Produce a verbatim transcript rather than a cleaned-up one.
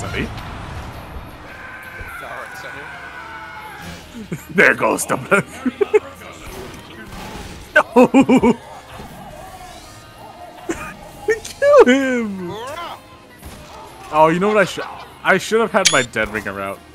Sonny. Alright, Sonny. There goes the No! Kill him! Oh, you know what I should I should have had my dead ringer out.